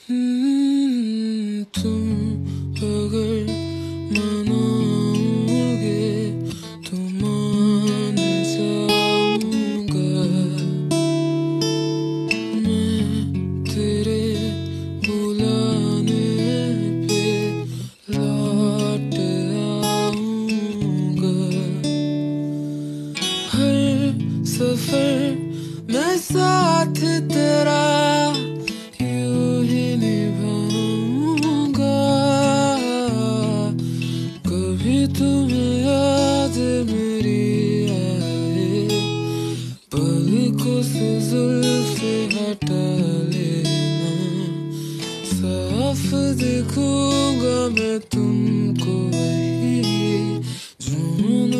तुम अगर मनाओगे तो मान जाऊंगा। मैं तेरे बुलाने पे लौट आऊंगा। हर सफर मैं साथ तेरा यूं ही निभाऊंगा। कभी तुम्हें याद मेरी आए, पलकों से जुल्फ़े हटा लेना। साफ देखूंगा मैं तुमको वही जो